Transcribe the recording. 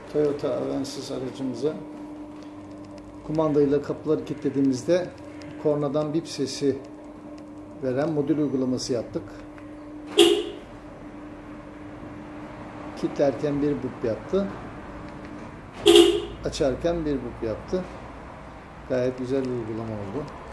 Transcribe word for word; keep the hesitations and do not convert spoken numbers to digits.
Toyota Avensis aracımıza kumandayla kapıları kilitlediğimizde kornadan bip sesi veren modül uygulaması yaptık. Kilitlerken bir bup yaptı. Açarken bir bup yaptı. Gayet güzel bir uygulama oldu.